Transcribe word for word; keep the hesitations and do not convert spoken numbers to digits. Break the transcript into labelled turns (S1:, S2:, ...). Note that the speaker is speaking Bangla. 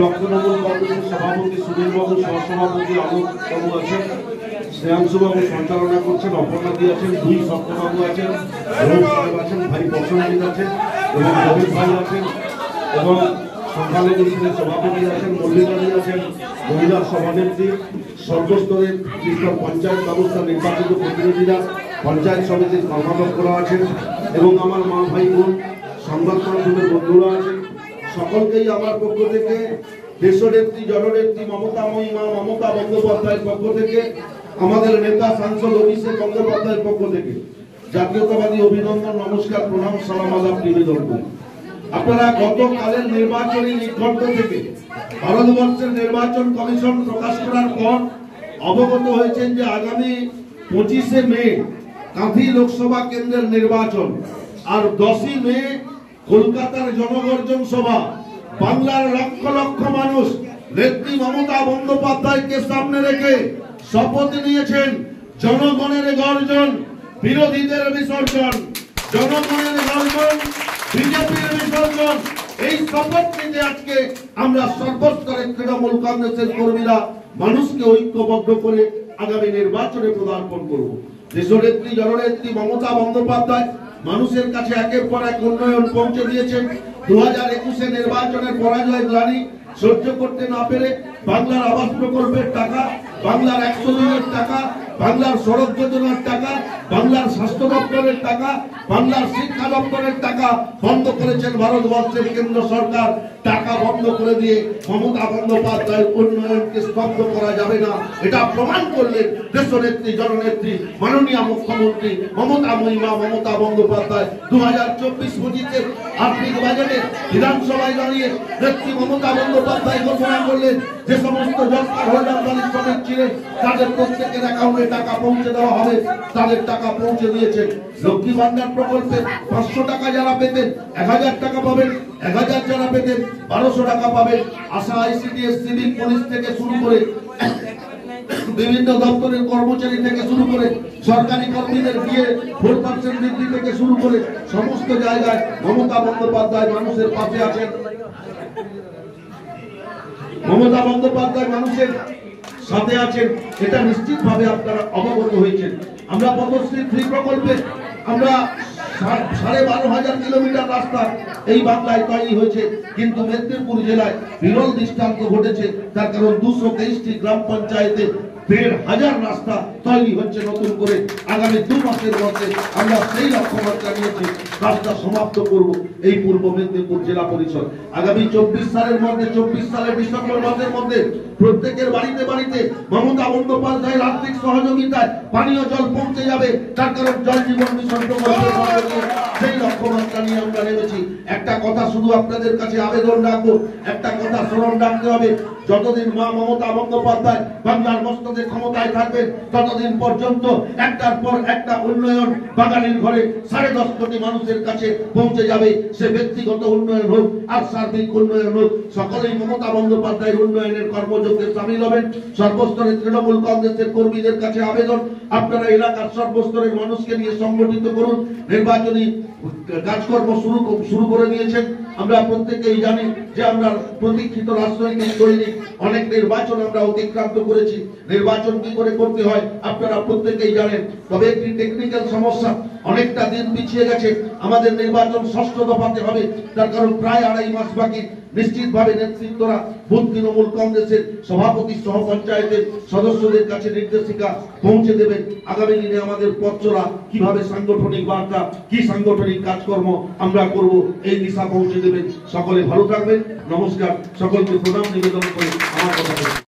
S1: ব্লক তৃণমূল কংগ্রেসের সভাপতি সুনীল বাবু, সহসভাপতি অলোক বাবু আছেন, শ্রেয়াংশু বাবু সঞ্চালনা করছেন, অপর্ণাদি আছেন, দুই সপ্তবাবু আছেন, রোহিত সাহেব আছেন, ভাই বসন্তজিৎ আছেন এবং রবীন্দ্র ভাই আছেন এবং সংখ্যালঘু লীগের সভাপতি আছেন, মল্লিকাদি আছেন, মহিলার সভানেত্রী, সর্বস্তরের ত্রিস্তর পঞ্চায়েত ব্যবস্থার নির্বাচিত প্রতিনিধিরা, পঞ্চায়েত সমিতির কর্মাধ্যক্ষরা আছেন এবং আমার মা ভাই বোন সংবাদ মাধ্যমের বন্ধুরা আছেন। সকলকেই আমার পক্ষ থেকে, দেশনেত্রী জননেত্রী মমতাময়ী মা মমতা বন্দ্যোপাধ্যায়ের পক্ষ থেকে, আমাদের নেতা সাংসদ অভিষেক বন্দ্যোপাধ্যায়ের পক্ষ থেকে জাতীয়তাবাদী অভিনন্দন, নমস্কার, প্রণাম, সালাম আদাব নিবেদন করি। আপনারা গতকালের নির্বাচনী নির্ঘণ্ট থেকে ভারতবর্ষের নির্বাচন কমিশন প্রকাশ করার পর অবগত হয়েছেন যে আগামী পঁচিশে মে কাঁথি লোকসভা কেন্দ্রের নির্বাচন আর দশই মে কলকাতার জনগর্জন সভা। বাংলার লক্ষ লক্ষ মানুষ নেত্রী মমতা বন্দ্যোপাধ্যায়কে সামনে রেখে শপথ নিয়েছেন জনগণের গর্জন, বিরোধীদের বিসর্জন, জনগণের গর্জন, বিজেপির বিসর্জন। এই শপথ নিতে আজকে আমরা সর্বস্তরের তৃণমূল কংগ্রেসের কর্মীরা মানুষকে ঐক্যবদ্ধ করে আগামী নির্বাচনে পদার্পণ করব। দেশনেত্রী জননেত্রী মমতা বন্দ্যোপাধ্যায় মানুষের কাছে একের পর এক উন্নয়ন পৌঁছে দিয়েছেন। দু হাজার একুশে নির্বাচনের পরাজয় গ্লানি সহ্য করতে না পেরে বাংলার আবাস প্রকল্পের টাকা, বাংলার একশো দিনের টাকা, বাংলার সড়ক যোজনার টাকা, বাংলার স্বাস্থ্য দপ্তরের টাকা, বাংলার শিক্ষা দপ্তরের টাকা বন্ধ করেছেন ভারতবর্ষের কেন্দ্র সরকার। টাকা বন্ধ করে দিয়ে মমতা বন্দ্যোপাধ্যায়ের উন্নয়নকে স্তব্ধ করা যাবে না, এটা প্রমাণ করলেন দেশনেত্রী জননেত্রী মাননীয় মুখ্যমন্ত্রী মমতা মহিমা মমতা বন্দ্যোপাধ্যায়। দু হাজার চব্বিশ পঁচিশের আর্থিক বাজেটে বিধানসভায় দাঁড়িয়ে নেত্রী মমতা বন্দ্যোপাধ্যায় ঘোষণা করলেন যে সমস্ত জব কার্ড হোল্ডার শ্রমিক ছিলেন তাদের প্রত্যেকের অ্যাকাউন্টে টাকা পৌঁছে দেওয়া হবে, তাদের টাকা পৌঁছে দিয়েছেন। লক্ষ্মী ভান্ডার প্রকল্পে পাঁচশো টাকা যারা পেতেন এক হাজার টাকা পাবেন, এক হাজার যারা পেতেন বারোশো টাকা পাবেন। আশা, আইসিডিএস, সিভিল, পুলিশ থেকে শুরু করে বিভিন্ন দপ্তরের কর্মচারী থেকে শুরু করে সরকারি কর্মীদের বিয়ে ফোর পার্সেন্ট বৃদ্ধি থেকে শুরু করে সমস্ত জায়গায় মমতা বন্দ্যোপাধ্যায় মানুষের পাশে আছেন। মমতা বন্দ্যোপাধ্যায় মানুষের সাথে আছেন, এটা নিশ্চিতভাবে আপনারা অবগত হয়েছেন। আমরা পদ্মশ্রী থ্রি প্রকল্পে আমরা সাড়ে বারো হাজার কিলোমিটার রাস্তা এই বাংলায় তৈরি হয়েছে, কিন্তু মেদিনীপুর জেলায় বিরল দৃষ্টান্ত ঘটেছে। তার কারণ দুশো তেইশটি গ্রাম পঞ্চায়েতে দেড় হাজার রাস্তা তৈরি হচ্ছে নতুন করে। আগামী দু মাসের মধ্যে আমরা সেই লক্ষ্যমাত্রা নিয়েছি, কাজটা সমাপ্ত করব এই পূর্ব মেদিনীপুর জেলা পরিষদ। আগামী চব্বিশ সালের মধ্যে চব্বিশ সালের ডিসেম্বর মাসের মধ্যে প্রত্যেকের বাড়িতে বাড়িতে মমতা বন্দ্যোপাধ্যায়ের আর্থিক সহযোগিতায় পানীয় জল পৌঁছে যাবে। তার কারণ জল জীবন মিশন প্রকল্পের সেই লক্ষ্যমাত্রা নিয়ে আমরা নেমেছি। একটা কথা শুধু আপনাদের কাছে আবেদন রাখবো, একটা কথা স্মরণ রাখতে হবে, যতদিন মা মমতা বন্দ্যোপাধ্যায় বাংলার মস্তকে ক্ষমতায় থাকবেন ততদিন পর্যন্ত একটার পর একটা উন্নয়ন বাঙালির ঘরে সাড়ে দশ কোটি মানুষের কাছে পৌঁছে যাবে। সে ব্যক্তিগত উন্নয়ন হোক আর সার্বিক উন্নয়ন হোক, সকলেই মমতা বন্দ্যোপাধ্যায়ের উন্নয়নের কর্মযজ্ঞে সামিল হবেন। সর্বস্তরের তৃণমূল কংগ্রেসের কর্মীদের কাছে আবেদন, আপনারা এলাকার সর্বস্তরের মানুষকে নিয়ে সংগঠিত করুন। নির্বাচনী কাজকর্ম শুরু শুরু করে দিয়েছেন। আমরা প্রত্যেকেই জানি যে আমরা প্রতীক্ষিত রাজনৈতিক দৈনিক অনেক নির্বাচন আমরা অতিক্রান্ত করেছি। নির্বাচন কি করে করতে হয় আপনারা প্রত্যেকেই জানেন, তবে একটি টেকনিক্যাল সমস্যা, অনেকটা দিন পিছিয়ে গেছে। আমাদের নির্বাচন ষষ্ঠ দফাতে হবে, তার কারণ প্রায় আড়াই মাস বাকি। নিশ্চিতভাবে নেতৃত্বরা বুথ তৃণমূল কংগ্রেসের সভাপতি সহ পঞ্চায়েতের সদস্যদের কাছে নির্দেশিকা পৌঁছে দেবেন। আগামী দিনে আমাদের পথ চলা কিভাবে সাংগঠনিক বার্তা, কি সাংগঠনিক কাজকর্ম আমরা করব, এই দিশা পৌঁছে দেবেন। সকলে ভালো থাকবেন। নমস্কার, সকলকে প্রণাম নিবেদন করে আমার কথা।